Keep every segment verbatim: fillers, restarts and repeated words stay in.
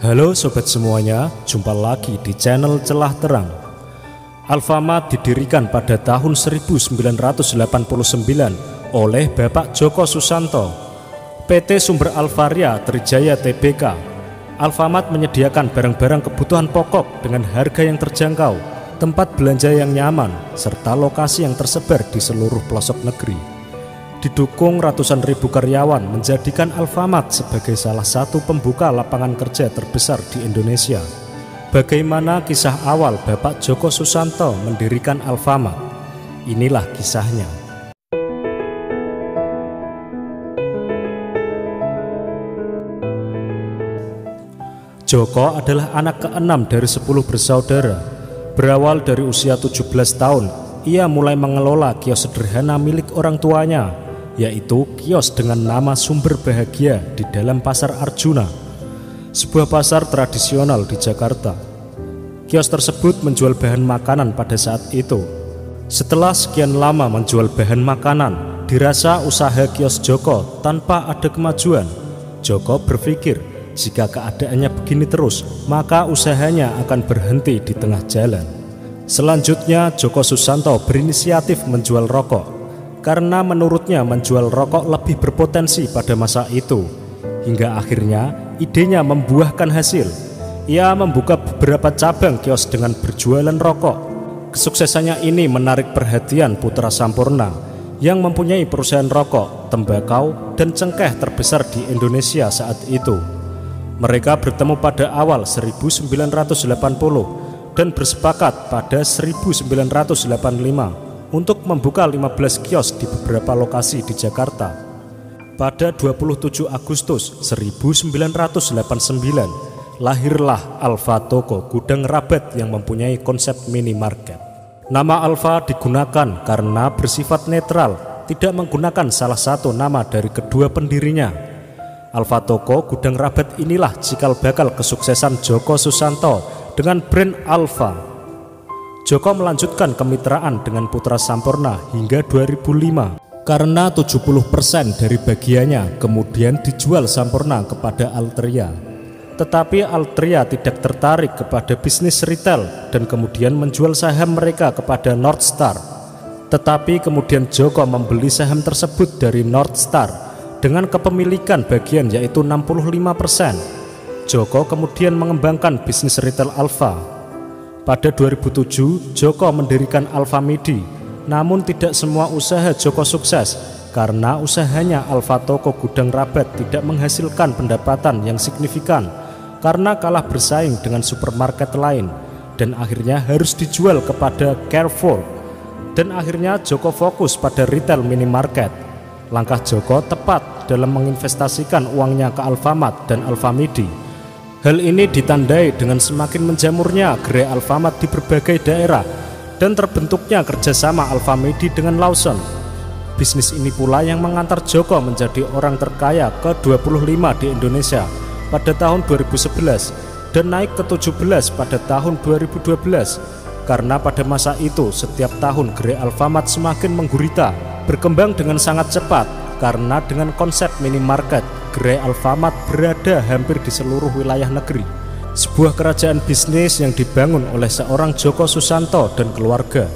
Halo sobat semuanya, jumpa lagi di channel Celah Terang. Alfamart didirikan pada tahun seribu sembilan ratus delapan puluh sembilan oleh Bapak Djoko Susanto. P T Sumber Alvaria Trijaya Tbk. Alfamart menyediakan barang-barang kebutuhan pokok dengan harga yang terjangkau, tempat belanja yang nyaman, serta lokasi yang tersebar di seluruh pelosok negeri. Didukung ratusan ribu karyawan menjadikan Alfamart sebagai salah satu pembuka lapangan kerja terbesar di Indonesia. Bagaimana kisah awal Bapak Djoko Susanto mendirikan Alfamart? Inilah kisahnya. Djoko adalah anak keenam dari sepuluh bersaudara. Berawal dari usia tujuh belas tahun, ia mulai mengelola kios sederhana milik orang tuanya, yaitu kios dengan nama Sumber Bahagia di dalam Pasar Arjuna, sebuah pasar tradisional di Jakarta. Kios tersebut menjual bahan makanan pada saat itu. Setelah sekian lama menjual bahan makanan, dirasa usaha kios Djoko tanpa ada kemajuan. Djoko berpikir, jika keadaannya begini terus, maka usahanya akan berhenti di tengah jalan. Selanjutnya, Djoko Susanto berinisiatif menjual rokok, karena menurutnya menjual rokok lebih berpotensi pada masa itu. Hingga akhirnya idenya membuahkan hasil. Ia membuka beberapa cabang kios dengan berjualan rokok. Kesuksesannya ini menarik perhatian putra Sampurna yang mempunyai perusahaan rokok, tembakau, dan cengkeh terbesar di Indonesia saat itu. Mereka bertemu pada awal seribu sembilan ratus delapan puluh dan bersepakat pada seribu sembilan ratus delapan puluh lima untuk membuka lima belas kios di beberapa lokasi di Jakarta. Pada dua puluh tujuh Agustus seribu sembilan ratus delapan puluh sembilan, lahirlah Alfa Toko Gudang Rabat yang mempunyai konsep minimarket. Nama Alfa digunakan karena bersifat netral, tidak menggunakan salah satu nama dari kedua pendirinya. Alfa Toko Gudang Rabat inilah cikal bakal kesuksesan Djoko Susanto dengan brand Alfa. Djoko melanjutkan kemitraan dengan putra Sampurna hingga dua ribu lima, karena tujuh puluh persen dari bagiannya kemudian dijual Sampurna kepada Altria. Tetapi Altria tidak tertarik kepada bisnis retail dan kemudian menjual saham mereka kepada Northstar. Tetapi kemudian Djoko membeli saham tersebut dari Northstar dengan kepemilikan bagian yaitu enam puluh lima persen. Djoko kemudian mengembangkan bisnis retail Alfa. Pada dua ribu tujuh, Djoko mendirikan Alfamidi, namun tidak semua usaha Djoko sukses karena usahanya Alfa Toko Gudang Rabat tidak menghasilkan pendapatan yang signifikan karena kalah bersaing dengan supermarket lain dan akhirnya harus dijual kepada Carrefour. Dan akhirnya Djoko fokus pada retail minimarket. Langkah Djoko tepat dalam menginvestasikan uangnya ke Alfamart dan Alfamidi. Hal ini ditandai dengan semakin menjamurnya gerai Alfamart di berbagai daerah dan terbentuknya kerjasama Alfamidi dengan Lawson. Bisnis ini pula yang mengantar Djoko menjadi orang terkaya ke dua puluh lima di Indonesia pada tahun dua ribu sebelas dan naik ke tujuh belas pada tahun dua ribu dua belas. Karena pada masa itu setiap tahun gerai Alfamart semakin menggurita, berkembang dengan sangat cepat karena dengan konsep minimarket, gerai Alfamart berada hampir di seluruh wilayah negeri. Sebuah kerajaan bisnis yang dibangun oleh seorang Djoko Susanto dan keluarga.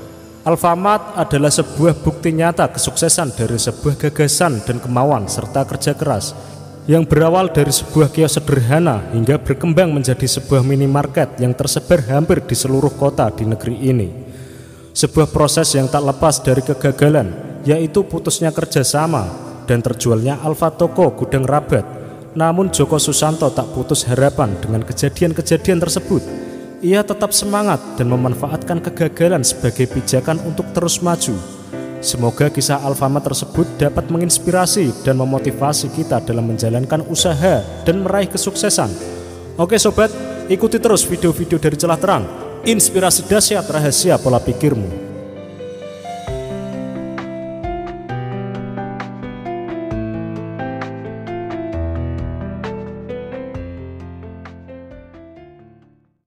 Alfamart adalah sebuah bukti nyata kesuksesan dari sebuah gagasan dan kemauan serta kerja keras yang berawal dari sebuah kios sederhana hingga berkembang menjadi sebuah minimarket yang tersebar hampir di seluruh kota di negeri ini. Sebuah proses yang tak lepas dari kegagalan, yaitu putusnya kerjasama dan terjualnya Alfa Toko Gudang Rabat. Namun Djoko Susanto tak putus harapan dengan kejadian-kejadian tersebut. Ia tetap semangat dan memanfaatkan kegagalan sebagai pijakan untuk terus maju. Semoga kisah Alfamart tersebut dapat menginspirasi dan memotivasi kita dalam menjalankan usaha dan meraih kesuksesan. Oke sobat, ikuti terus video-video dari Celah Terang, inspirasi dahsyat rahasia pola pikirmu.